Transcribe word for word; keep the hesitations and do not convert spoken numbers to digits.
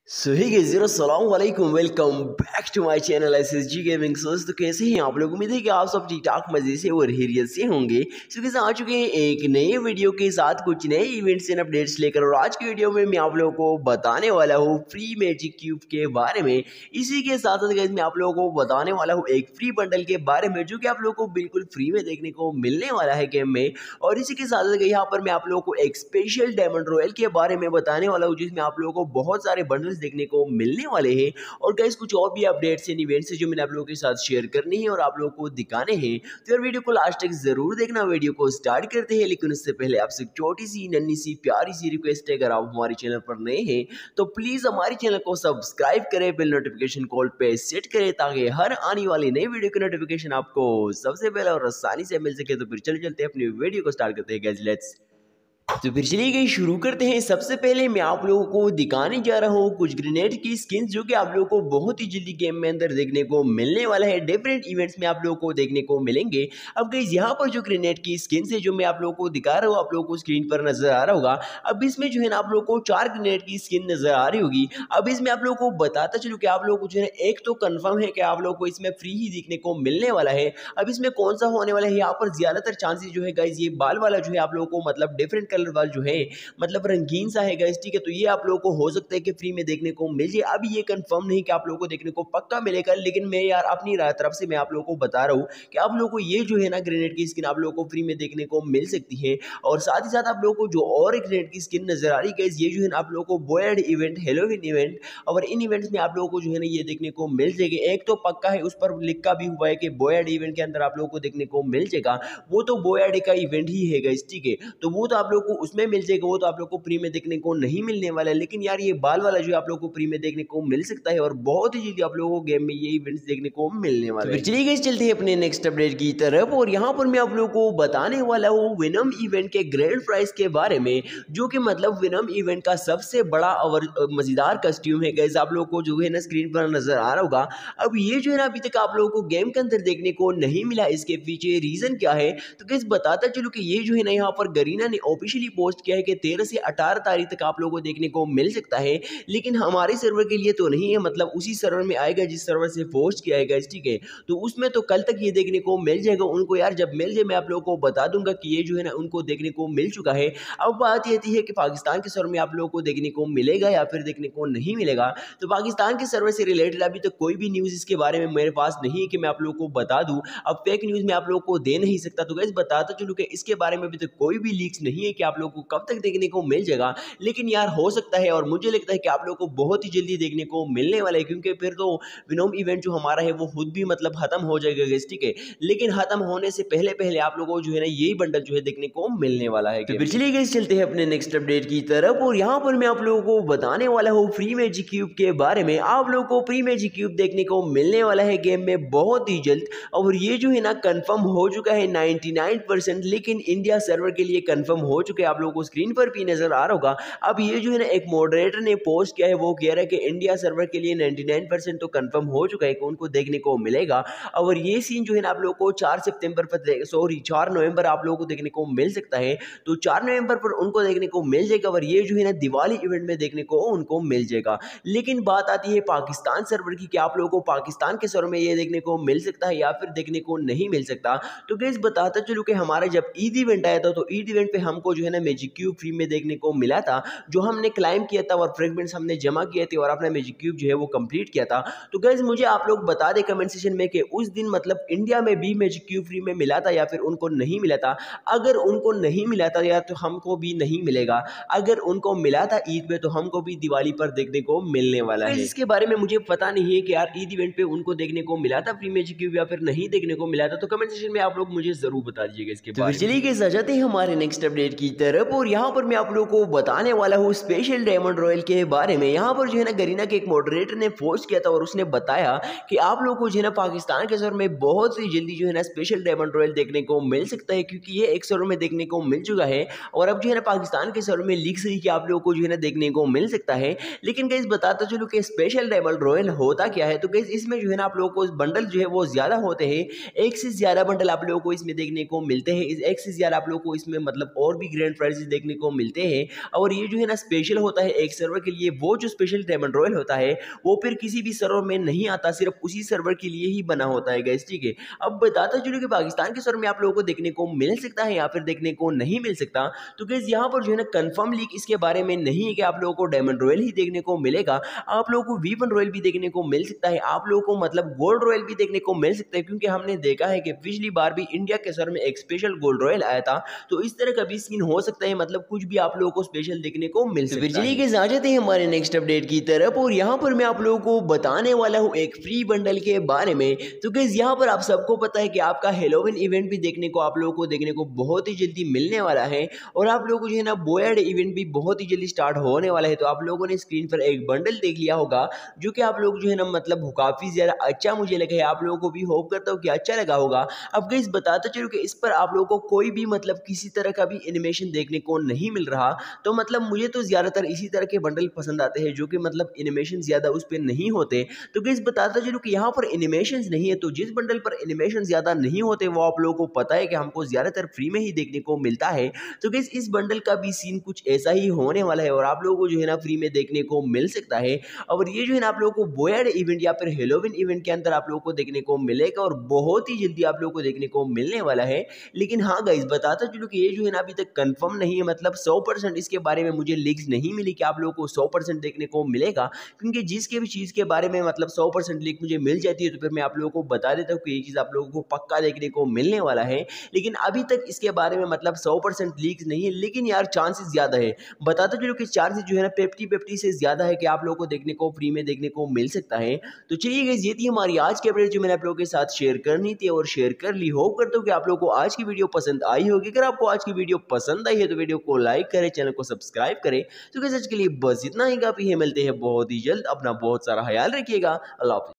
सो हे guys अस्सलाम वालेकुम, welcome back to my channel SSG gaming. So तो कैसे हैं आप लोग? उम्मीद है कि आप सब ठीक ठाक मजे से और हैरियत से होंगे। सो कैसे आ चुके हैं एक नए वीडियो के साथ कुछ नए इवेंट्स एंड अपडेट्स लेकर, और आज की वीडियो में मैं आप लोगों को बताने वाला हूँ फ्री मैजिक क्यूब के बारे में। इसी के साथ साथ गाइस मैं आप लोगों को बताने वाला हूँ एक फ्री बंडल के बारे में, जो कि आप लोगों को बिल्कुल फ्री में देखने को मिलने वाला है गेम में। और इसी के साथ साथ यहाँ पर मैं आप लोगों को एक स्पेशल डायमंड रॉयल के बारे में बताने वाला हूँ, जिसमें आप लोगों को बहुत सारे बंडल देखने को मिलने वाले हैं। और गाइस कुछ और भी अपडेट्स एंड इवेंट्स है जो मैंने आप लोगों के साथ शेयर करनी है और आप लोगों को दिखाने हैं। तो यार वीडियो को लास्ट तक जरूर देखना। वीडियो को स्टार्ट करते हैं, लेकिन उससे पहले आपसे छोटी सी नन्ही सी प्यारी सी रिक्वेस्ट है, अगर आप हमारे चैनल पर नए हैं तो प्लीज हमारे चैनल को सब्सक्राइब करें, बेल नोटिफिकेशन कॉल पे सेट करें, ताकि हर आने वाली नई वीडियो की नोटिफिकेशन आपको सबसे पहले और आसानी से मिल सके। तो फिर चल चलते हैं अपनी वीडियो को स्टार्ट करते हैं गाइस, लेट्स तो फिर चलिए गई शुरू करते हैं। सबसे पहले मैं आप लोगों को दिखाने जा रहा हूँ कुछ ग्रेनेड की स्किन्स, जो कि आप लोगों को बहुत ही जल्दी गेम में अंदर देखने को मिलने वाला है। डिफरेंट इवेंट्स में आप लोगों को देखने को मिलेंगे। अब गाइस यहाँ पर जो ग्रेनेड की स्किन्स है जो मैं आप लोगों को दिखा रहा हूँ, आप लोगों को स्क्रीन पर नजर आ रहा होगा। अब इसमें जो है ना आप लोगों को चार ग्रेनेड की स्किन नजर आ रही होगी। अब इसमें आप लोगों को बताता चलूँ कि आप लोगों को जो है एक तो कन्फर्म है कि आप लोगों को इसमें फ्री ही देखने को मिलने वाला है। अब इसमें कौन सा होने वाला है, यहाँ पर ज्यादातर चांसेस जो है गाइस ये बाल वाला जो है आप लोगों को मतलब डिफरेंट कलर वाला जो है मतलब रंगीन सा है गाइस, ठीक है। तो ये आप लोगों को हो सकता है कि फ्री में देखने को मिल जाए। अभी ये कंफर्म नहीं कि आप लोगों को देखने को पक्का मिलेगा, लेकिन मैं यार अपनी तरफ से मैं आप लोगों को बता रहा हूँ कि आप लोगों को ये जो है ना ग्रेनेड की स्किन आप लोगों को फ्री में देखने को मिल सकती है। और साथ ही साथ आप लोगों को जो और एक ग्रेनेड की स्किन नजर आ रही है गाइस, ये जो है ना आप लोगों को बॉयड इवेंट, हेलोवीन इवेंट, और इन इवेंट्स में आप लोगों को जो है ना ये देखने को मिल जाएगा। एक तो पक्का है, उस पर लिखा भी हुआ है कि बॉयड इवेंट के अंदर आप लोगों को देखने को मिल जाएगा। वो तो बॉयड का इवेंट ही है गाइस, ठीक है। तो वो तो आप लोगों को उसमें मिल जाएगा, वो तो आप लोगों को फ्री में देखने को नहीं मिलने वाला है। लेकिन यार ये बाल वाला जो आप लोगों को फ्री में देखने को मिल सकता है, और बहुत ही जल्दी आप लोगों को गेम में ये इवेंट्स देखने को मिलने वाले हैं। तो चलिए गाइस चलते हैं अपने नेक्स्ट अपडेट की तरफ, और यहाँ पर मैं आप लोगों को बताने वाला हूँ विनम इवेंट के ग्रैंड प्राइज के बारे में, जो कि मतलब विनम इवेंट का सबसे बड़ा और मजेदार कस्ट्यूम है गाइस। आप लोगों को जो है ना स्क्रीन पर नजर आ रहा होगा। अब ये जो है ना अभी तक आप लोगों को गेम के अंदर देखने को नहीं मिला। इसके पीछे रीजन क्या है, तो गाइस बताता चलो कि ये जो है ना यहाँ पर गरीना ने ऑफिशियली पोस्ट किया है कि तेरह से अठारह तारीख तक आप लोगों को देखने को मिल सकता है। लेकिन हमारे सर्वर के लिए तो नहीं है, मतलब उसी सर्वर में आएगा जिस सर्वर से पोस्ट किया है, ठीक है। तो उसमें तो कल तक ये देखने को मिल जाएगा उनको। यार जब मिल जाए मैं आप लोगों को बता दूंगा कि ये जो है ना उनको देखने को मिल चुका है। अब बात ये है कि पाकिस्तान के सर्वर में आप लोगों को देखने को मिलेगा या फिर देखने को नहीं मिलेगा। तो पाकिस्तान के सर्वर से रिलेटेड अभी तक कोई भी न्यूज इसके बारे में मेरे पास नहीं है कि मैं आप लोगों को बता दूं। अब फेक न्यूज में आप लोगों को दे नहीं सकता। तो गाइस बताता चलूं कि इसके बारे में अभी तक कोई भी लीक्स नहीं है कि आप लोगों को कब तक देखने को मिल जाएगा। लेकिन यार हो सकता है, और मुझे लगता है कि आप लोगों को बहुत ही जल्दी देखने को मिलने वाला है, क्योंकि फिर तो विनोम इवेंट जो हमारा है वो खुद भी मतलब खत्म हो जाएगा गाइस, ठीक है। लेकिन खत्म होने से पहले पहले आप लोगों को जो है ना यही बंडल जो है देखने को मिलने वाला है। तो फिर चलिए गाइस चलते हैं अपने नेक्स्ट अपडेट की तरफ, और यहाँ पर मैं आप लोगों को बताने वाला हूँ फ्री मैजिक क्यूब के बारे में। आप लोगों को फ्री मैजिक क्यूब देखने को मिलने वाला है गेम में बहुत ही जल्द, और ये जो है ना कंफर्म हो चुका है नाइनटी नाइन परसेंट। लेकिन इंडिया सर्वर के लिए कंफर्म हो चुके हैं, आप लोगों को स्क्रीन पर भी नजर आ रहा होगा। अब ये जो है ना एक मॉडरेटर ने पोस्ट किया है, वो कह रहा है कि इंडिया सर्वर के लिए निन्यानवे परसेंट तो कंफर्म हो चुका है कि उनको देखने को मिलेगा। और ये सीन जो है ना आप लोगों को चार सितंबर पर सॉरी चार नवंबर आप लोगों को देखने को मिल सकता है। तो चार नवंबर पर उनको देखने को मिल जाएगा, और ये जो है ना दिवाली इवेंट में देखने को उनको मिल जाएगा। लेकिन बात आती है पाकिस्तान सर्वर की कि आप लोगों को पाकिस्तान के सर्वर में ये देखने को मिल सकता है या फिर देखने को नहीं मिल सकता। तो गाइस बताता चलूं कि हमारा जब ईद इवेंट आया था, तो ईद इवेंट पे हमको जो है ना मैजिक क्यूब फ्री में देखने को मिला था, जो हमने क्लाइम किया था और फ्रेगमेंट्स हमने जमा किए थे और अपना मैजिक क्यूब जो है वो कंप्लीट किया था। तो गाइस मुझे आप लोग बता दें कमेंट सेक्शन में कि उस दिन मतलब इंडिया में भी मैजिक क्यूब फ्री में मिला था या फिर उनको नहीं मिला था। अगर उनको नहीं मिला था यार तो हमको भी नहीं मिलेगा। अगर उनको मिला था ईद पे तो हमको भी दिवाली पर देखने को मिलने वाला है। इसके बारे में मुझे पता नहीं है कि यार ईद इवेंट पे उनको देखने को मिला था फ्री मैजिक क्यूब या फिर नहीं देखने को मिला था। तो कमेंट सेक्शन में आप लोग मुझे जरूर बता दीजिएगा इसके बारे में। चलिए गाइस आ जाते हैं हमारे नेक्स्ट अपडेट की तरफ, और यहाँ पर मैं आप लोगों को बताने वाला हूँ स्पेशल डायमंड रॉयल के बारे में। यहाँ पर जो है ना गरीना के एक मॉडरेटर ने पोस्ट किया था और उसने बताया कि आप लोगों को जो है ना पाकिस्तान के सर्वर में बहुत ही जल्दी जो है ना स्पेशल डायमंड रॉयल देखने को मिल सकता है, क्योंकि ये एक सर्वर में देखने को मिल चुका है। और अब जो है ना पाकिस्तान के सर्वर में लीक्स हुई कि आप लोगों को जो है ना देखने को मिल सकता है। लेकिन गाइस बताता चलो कि स्पेशल डायमंड रॉयल होता क्या है। तो गाइस इसमें जो है ना आप लोगों को बंडल जो है वो ज्यादा होते हैं, एक से ज्यादा बंडल आप लोगों को इसमें देखने को मिलते हैं। एक से ज्यादा आप लोगों को इसमें मतलब और भी ग्रैंड प्राइजेस देखने को मिलते हैं। और ये जो है ना स्पेशल होता है एक सर्वर के लिए, वो जो स्पेशल डायमंड रॉयल होता है वो फिर किसी भी सर्वर में नहीं आता, सिर्फ उसी सर्वर के लिए ही बना होता है गाइस, ठीक है। अब बताता चलो कि पाकिस्तान के सर्वर में आप लोगों को देखने को मिल सकता है या फिर देखने को नहीं मिल सकता। तो गाइस यहाँ पर जो है ना कंफर्म लीक इसके बारे में नहीं है कि आप लोगों को डायमंड रॉयल ही देखने को मिलेगा, आप लोगों को वी वन रॉयल भी देखने को मिल सकता है, आप लोगों को मतलब गोल्ड रॉयल भी देखने को मिल सकता है, क्योंकि हमने देखा है कि पिछली बार भी इंडिया के सर्वर में एक स्पेशल गोल्ड रॉयल आया था। तो इस तरह का भी सीन हो सकता है, मतलब कुछ भी आप लोगों को स्पेशल देखने को मिल सकता है। तो चलिए गाइस आ जाते हैं हमारे नेक्स्ट अपडेट की तरफ, और यहाँ पर मैं आप लोगों को बताने वाला हूँ एक फ्री बंडल के बारे में। तो गाइस यहाँ पर आप सबको पता है कि आपका हेलोविन इवेंट भी देखने को आप लोगों को देखने को बहुत ही जल्दी मिलने वाला है, और आप लोगों को जो है ना बोयड इवेंट भी बहुत ही जल्दी स्टार्ट होने वाला है। तो आप लोगों ने स्क्रीन पर एक बंडल देख लिया होगा जो कि आप लोग जो है ना मतलब काफी ज्यादा अच्छा मुझे लगा है, आप लोगों को भी होप करता हूँ कि अच्छा लगा होगा। अब गाइस बताता चलो कि इस पर आप लोगों को कोई भी मतलब किसी तरह का भी एनिमेशन देखने को नहीं मिल रहा। तो मतलब मुझे तो ज्यादातर इसी तरह के बंडल पसंद आते हैं जो कि मतलब एनिमेशन ज्यादा उस पर नहीं होते। तो गाइस बताता चलो कि यहाँ पर एनिमेशन नहीं है, तो जिस बंडल पर एनिमेशन ज्यादा नहीं होते वो आप लोगों को पता है कि हमको ज्यादातर फ्री में ही देखने को मिलता है। तो गाइस इस बंडल का भी सीन कुछ ऐसा ही होने वाला है और आप लोगों को जो है ना फ्री में देखने को मिल सकता है। और ये जो है ना आप लोगों को बोयड इवेंट या फिर हेलोविन इवेंट के अंदर आप लोगों को देखने को मिलेगा, और बहुत ही जल्दी आप लोगों को देखने को मिलने वाला है। लेकिन हाँ गाइस बताता चलो कि ये जो है ना अभी तक कंफर्म नहीं है, मतलब सौ परसेंट इसके बारे में मुझे लीक्स नहीं मिली कि आप लोगों को सौ परसेंट देखने को मिलेगा, क्योंकि जिसके भी चीज़ के बारे में मतलब सौ परसेंट लीक मुझे मिल जाती है तो फिर मैं आप लोगों को बता देता हूँ कि ये चीज़ आप लोगों को पक्का देखने को मिलने वाला है। लेकिन अभी तक इसके बारे में मतलब सौ परसेंट लीक्स नहीं है, लेकिन यार चांसेस ज़्यादा है। बताता चलो कि चांसेस जो है ना फिफ्टी फिफ्टी से ज़्यादा है कि आप लोगों को देखने को फ्री में देखने को मिल सकता है। तो चलिए गाइस ये थी हमारी आज की अपडेट जो मैंने आप लोगों के साथ शेयर करनी थी और शेयर कर ली। होप करता हूँ कि आप लोगों को आज की वीडियो पसंद आई होगी। अगर आपको आज की वीडियो पसंद आई है तो वीडियो को लाइक करें, चैनल को सब्सक्राइब करें। तो गाइस आज के लिए बस इतना ही, काफी है, मिलते हैं बहुत ही जल्द। अपना बहुत सारा ख्याल रखिएगा। अल्लाह हाफिज़।